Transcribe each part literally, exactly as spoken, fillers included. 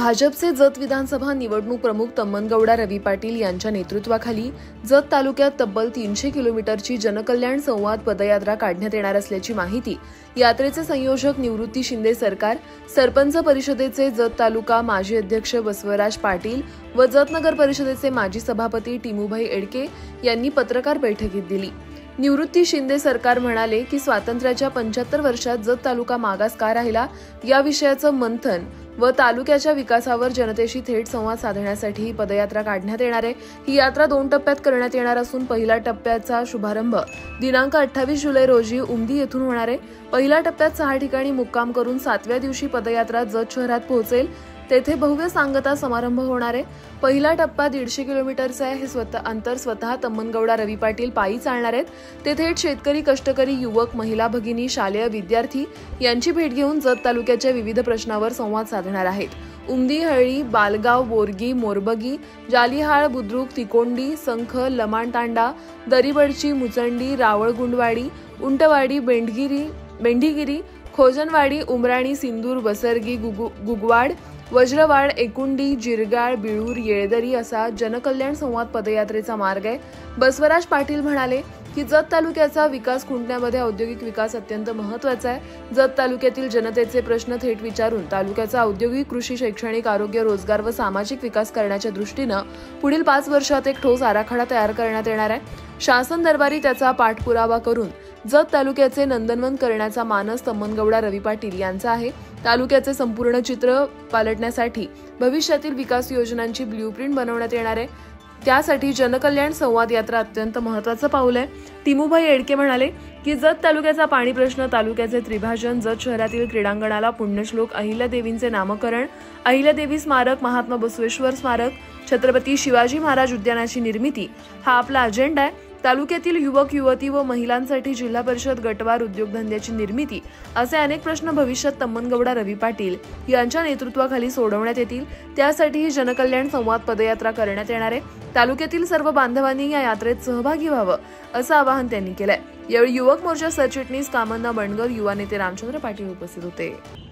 भाजपचे जत विधानसभा निवडणूक प्रमुख तम्मनगौडा रवी पाटील यांच्या नेतृत्वाखाली जत तालुक्यात तब्बल तीनशे किलोमीटरची जनकल्याण संवाद पदयात्रा काढण्यात येणार असल्याची माहिती यात्रेचे संयोजक निवृत्ती शिंदे सरकार, सरपंच परिषदेचे जत तालुका माजी अध्यक्ष बसवराज पाटील व जत नगर परिषदेचे माजी सभापती टिमूभाई एडके यांनी पत्रकार बैठकीत दिली। निवृत्ती शिंदे सरकार म्हणाले की स्वातंत्र्याच्या पंच्याहत्तर वर्षात जत तालुका मागास का राहिला या विषयाचं मंथन व तालुक्याच्या विकासावर जनतेशी थेट संवाद साधण्यासाठी ही पदयात्रा काढण्यात येणार आहे। ही यात्रा दोन टप्प्यात करण्यात येणार असून पहिल्या टप्प्याचा शुभारंभ दिनांक अठ्ठावीस जुलै रोजी उमदी येथून होणार आहे। पहिल्या टप्प्यात सहा ठिकाणी मुक्काम करून सातव्या दिवशी पदयात्रा जत शहरात पोहोचेल। तेथे भव्य सांगता समारंभ होणार आहे। पहिला टप्पा दीडशे किलोमीटरचा आहे। हे स्वतः अंतर स्वतः तम्मनगौडा रवी पाटील पायी चालणार आहेत। ते थेट शेतकरी, कष्टकरी, युवक, महिला भगिनी, शालेय विद्यार्थी यांची भेट घेऊन जत तालुक्याच्या विविध प्रश्नावर संवाद साधणार आहेत। उमदी, हळी, बालगाव, बोरगी, मोरबगी, जालिहाळ, बुद्रुक, तिकोंडी, संख, लमाणतांडा, दरीबडची, मुचंडी, रावळगुंडवाडी, उंटवाडी, बेंडगिरी बेंडीगिरी, खोजनवाडी, उमराणी, सिंदूर, बसरगी, गुगवाड, वज्रवाड, एकुंडी, जिरगाळ, बिळूर, येळदरी असा जनकल्याण संवाद पदयात्रेचा मार्ग आहे। बसवराज पाटील म्हणाले की जत तालुक्याचा विकास खुंटण्यामध्ये औद्योगिक विकास अत्यंत महत्त्वाचा आहे। जत तालुक्यातील जनतेचे प्रश्न थेट विचारून तालुक्याचा औद्योगिक, कृषी, शैक्षणिक, आरोग्य, रोजगार व सामाजिक विकास करण्याच्या दृष्टीनं पुढील पाच वर्षात एक ठोस आराखडा तयार करण्यात येणार आहे। शासन दरबारी त्याचा पाठपुरावा करून जत तालुक्याचे नंदनवन करण्याचा मानस तम्मनगौडा रवी पाटील यांचा आहे। तालुक्याचे संपूर्ण चित्र पालटण्यासाठी भविष्यातील विकास योजनांची ब्ल्यूप्रिंट बनवण्यात येणार आहे। त्यासाठी जनकल्याण संवाद यात्रा अत्यंत महत्त्वाचं पाऊल आहे। टिमूभाई एडके म्हणाले की जत तालुक्याचा पाणी प्रश्न, तालुक्याचे त्रिभाजन, जत शहरातील क्रीडांगणाला पुण्यश्लोक अहिल्यादेवींचे नामकरण, अहिल्यादेवी स्मारक, महात्मा बसवेश्वर स्मारक, छत्रपती शिवाजी महाराज उद्यानाची निर्मिती हा आपला अजेंडा आहे। तालुक्यातील युवक, युवती व महिलांसाठी जिल्हा परिषद गटवार उद्योगधंद्याची निर्मिती असे अनेक प्रश्न भविष्यात तम्मनगौडा रवी पाटील यांच्या नेतृत्वाखाली सोडवण्यात येतील। त्यासाठी ही जनकल्याण संवाद पदयात्रा करण्यात येणार आहे। तालुक्यातील सर्व बांधवांनी या यात्रेत सहभागी व्हावं असं आवाहन त्यांनी केलंय। यावेळी युवक मोर्चा सरचिटणीस कामन्ना बंडगर, युवा नेते रामचंद्र पाटील उपस्थित होते।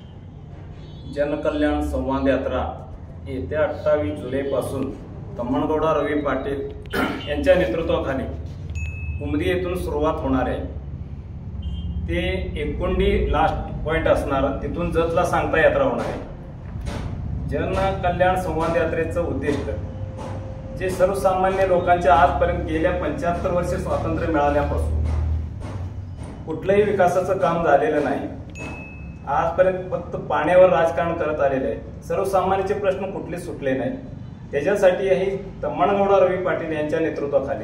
जनकल्याण संवाद यात्रा येत्या अठ्ठावीस जुलै पासून तम्मनगौडा रवी पाटील यांच्या नेतृत्वाखाली उमदी येथून सुरुवात होणार आहे। ते एकुंडी लास्ट पॉइंट असणार, तिथून जतला सांगता यात्रा होणार आहे। जनकल्याण संवाद यात्रेचं उद्दिष्ट जे सर्वसामान्य लोकांच्या आजपर्यंत गेल्या पंच्याहत्तर वर्षे स्वातंत्र्य मिळाल्यापासून कुठलंही विकासाचं काम झालेलं नाही। आजपर्यंत फक्त पाण्यावर राजकारण करत आलेलं आहे। सर्वसामान्यांचे प्रश्न कुठले सुटले नाही। त्याच्यासाठी ही तम्मनगौडा रवी पाटील यांच्या नेतृत्वाखाली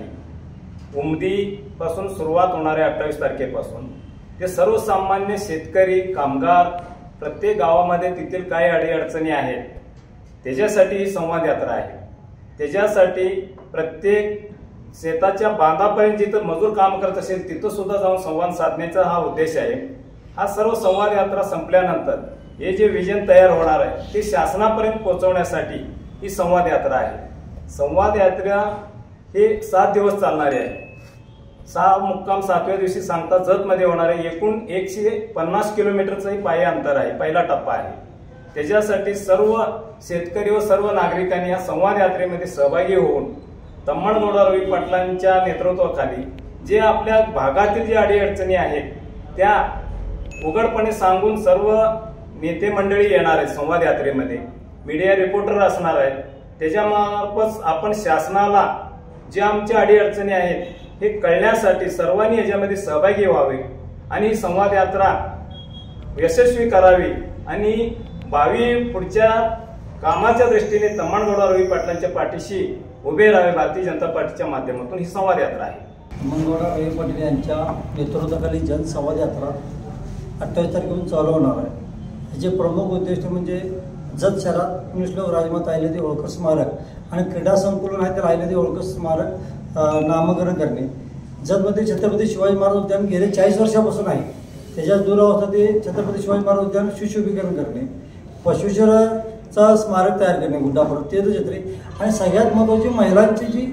उमदी पासून सुरुवात होणार आहे। अठ्ठावीस तारखेपासून ते सर्वसामान्य शेतकरी, कामगार, प्रत्येक गावामध्ये तिथील काही अडीअडचणी आहेत त्याच्यासाठी ही संवाद यात्रा आहे। त्याच्यासाठी प्रत्येक शेताच्या बांधापर्यंत जिथं मजूर काम करत असेल तिथं सुद्धा जाऊन संवाद साधण्याचा हा उद्देश आहे। हा सर्व संवाद यात्रा संपल्यानंतर हे जे विजन तयार होणार आहे ते शासनापर्यंत पोहोचवण्यासाठी ही संवाद यात्रा आहे। संवाद यात्रा हे सात दिवस चालणारी आहे। सहा मुक्काम सातव्या दिवशी सांगता जत मध्ये होणार आहे। एकूण एकशे पन्नास किलोमीटरचंही पायी अंतर आहे, पहिला टप्पा आहे। त्याच्यासाठी सर्व शेतकरी व सर्व नागरिकांनी या संवाद यात्रेमध्ये सहभागी होऊन तम्मनगौडा रवी पाटलांच्या नेतृत्वाखाली जे आपल्या भागातील जे अडीअडचणी आहेत त्या उघडपणे सांगून सर्व नेते मंडळी येणार आहेत। संवाद यात्रेमध्ये मीडिया रिपोर्टर असणार आहेत। त्याच्यामार्फत आपण शासनाला जे आमच्या अडीअडचणी आहेत हे कळण्यासाठी सर्वांनी याच्यामध्ये सहभागी व्हावे आणि ही संवाद यात्रा यशस्वी करावी आणि भावी पुढच्या कामाच्या दृष्टीने तम्मनगौडा रवी पाटलांच्या पाठीशी उभे राहावे भारतीय जनता पार्टीच्या माध्यमातून ही संवाद यात्रा आहे। तम्मनगौडा रवी पाटील यांच्या नेतृत्वाखाली जनसंवाद यात्रा अठ्ठावीस तारखेपासून चालू होणार आहे। याचे प्रमुख उद्दिष्ट म्हणजे जत शहरात पुण्यश्लोक राजमाता अहिल्यादेवी होळकर स्मारक आणि क्रीडा संकुलन आहे त्याला अहिल्यादेवी होळकर स्मारक नामकरण करणे। जतमध्ये छत्रपती शिवाजी महाराज उद्यान गेले चाळीस वर्षापासून आहे, त्याच्या दुरावस्था ते छत्रपती शिवाजी महाराज उद्यान सुशोभीकरण करणे, बसवेश्वराचा स्मारक तयार करणे गुड्डापूर तीर्थक्षेत्री आणि सगळ्यात महत्त्वाची महिलांची जी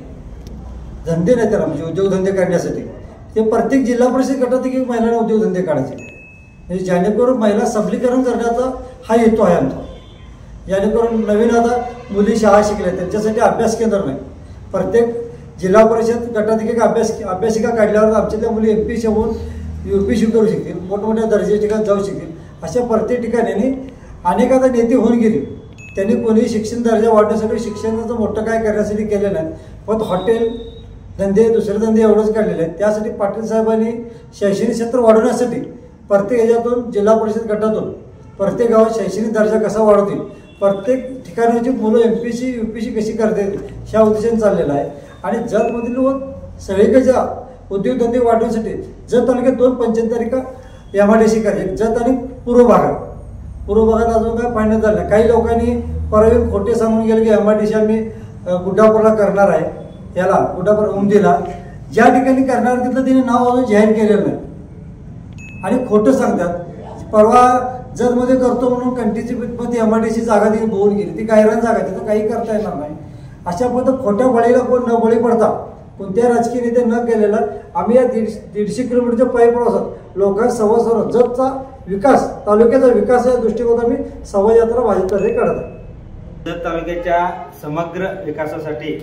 धंदे नाही त्याला म्हणजे उद्योगधंदे काढण्यासाठी ते प्रत्येक जिल्हा परिषद गटात एक महिलांना उद्योगधंदे काढायचे म्हणजे जेणेकरून महिला सबलीकरण करण्याचा हा हेतू आहे आमचा। जेणेकरून नवीन आता मुली शाळा शिकल्या त्यांच्यासाठी अभ्यास केंद्र नाही. प्रत्येक जिल्हा परिषद गटात एक अभ्यास अभ्यासिका काढल्यावर आमच्यातल्या मुली एम पी सी होऊन यू पी सी करू शकतील, मोठमोठ्या दर्जाच्या ठिकाणी जाऊ शकतील. अशा प्रत्येक ठिकाणी अनेक आता नेते होऊन गेली. त्यांनी कोणी शिक्षण दर्जा वाढवण्यासाठी शिक्षणाचं मोठं काय करण्यासाठी केलं नाही, पण हॉटेल धंदे दुसरे धंदे एवढंच काढलेले आहेत. त्यासाठी पाटील साहेबांनी शैक्षणिक क्षेत्र वाढवण्यासाठी प्रत्येक ह्याच्यातून जिल्हा परिषद गटातून प्रत्येक गावात शैक्षणिक दर्जा कसा वाढवतील, प्रत्येक ठिकाणाची मुलं M P C U P C कशी करतील ह्या उद्देशाने चाललेलं आहे. आणि जतमधील व सगळीकडच्या उद्योगधंदे वाढवण्यासाठी जत तालुक्यात दोन पंचायतरिका एम आय डी सी करायचे, जत आणि पूर्व भागात. पूर्व भागात अजून काय फायनल झालं नाही. काही लोकांनी परवा खोटे सांगून गेले की एम आय डी सी आम्ही गुड्डापूरला करणार आहे, याला गुड्डापूर उमदीला ज्या ठिकाणी करणार तिथलं तिने नाव अजून जाहीर केलेलं नाही आणि खोटं सांगतात. परवा जतमध्ये करतो म्हणून कंटीची मध्ये एम आय डी सी जागा तिने बोलून गेली, ती गायरान जागा तिथं काही करता येणार नाही. अशा पद्धत खोट्या बळीला कोण न बळी पडता कोणत्या राजकीय नेते न केलेला आम्ही या दीड दीडशे किलोमीटरच्या पायी प्रवासात लोकांना संवाद साधून जतचा विकास तालुक्याचा विकास या दृष्टिकोनात आम्ही संवाद यात्रा भाजपतर्फे काढत आहे. जत तालुक्याच्या समग्र विकासासाठी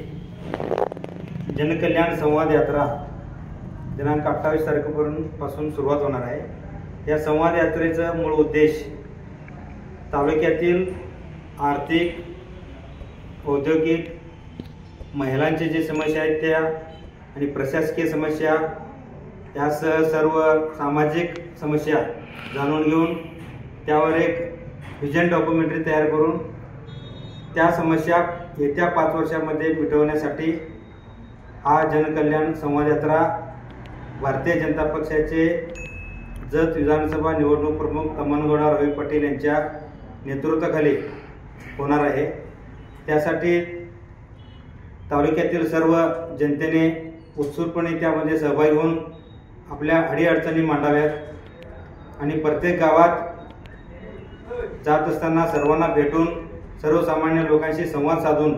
जनकल्याण संवाद यात्रा दिनांक अठ्ठावीस तारखेपासून सुरुवात होणार आहे. या संवाद यात्रेचा मूळ उद्देश तालुक्यातील आर्थिक, औद्योगिक, महिलांचे जे समस्या आहेत त्या आणि प्रशासकीय समस्या यासह सर्व सामाजिक समस्या जाणून घेऊन त्यावर एक व्हिजन डॉक्युमेंटरी तयार करून त्या समस्या येत्या पाच वर्षामध्ये मिटवण्यासाठी हा जनकल्याण संवाद यात्रा भारतीय जनता पक्षाचे जत विधानसभा निवडणूक प्रमुख तम्मनगौडा रवी पाटील यांच्या नेतृत्वाखाली होणार आहे. त्यासाठी तालुक्यातील सर्व जनतेने उत्स्फूर्तपणे त्यामध्ये सहभागी होऊन आपल्या अडीअडचणी मांडाव्यात आणि प्रत्येक गावात जात असताना सर्वांना भेटून सर्वसामान्य लोकांशी संवाद साधून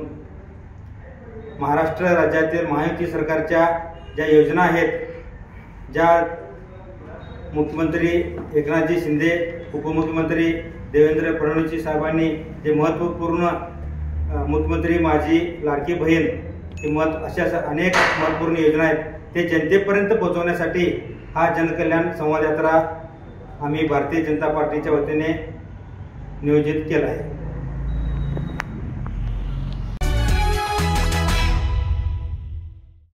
महाराष्ट्र राज्यातील महायुती सरकारच्या ज्या योजना आहेत, ज्या मुख्यमंत्री एकनाथजी शिंदे, उपमुख्यमंत्री देवेंद्र फडणवीस साहेबांनी जे महत्त्वपूर्ण मुख्यमंत्री माझी लाडकी बहीण ही मत अशा अनेक महत्त्वपूर्ण योजना आहेत ते जनतेपर्यंत पोहोचवण्यासाठी हा जनकल्याण संवाद यात्रा आम्ही भारतीय जनता पार्टीच्या वतीने नियोजित केला आहे.